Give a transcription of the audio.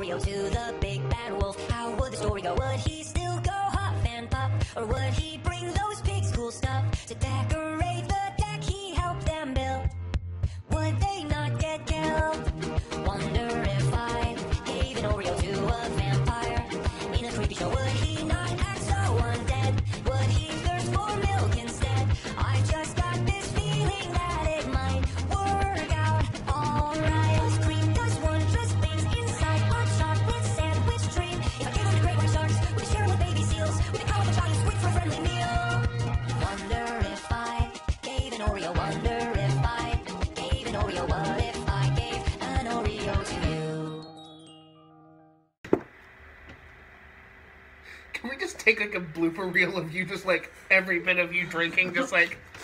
Oreo to the big bad wolf. How would the story go? Would he still go huff and puff? Or would he bring those pigs cool stuff to decorate the deck he helped them build? Would they not get killed? Wonder if I gave an Oreo to a vampire in a creepy show. Would he not act so undead? Would he thirst for milk instead? I just got this feeling that it might work out alright. Ice cream does wondrous things inside a chocolate sandwich dream. If I gave him the great white sharks, would they share him with baby seals? Would they call up a giant squid for a friendly meal? Wonder if I gave an Oreo. Wonder if I gave an Oreo. What if I gave an Oreo to you? Can we just take like a blooper reel of you, just like every bit of you drinking, just like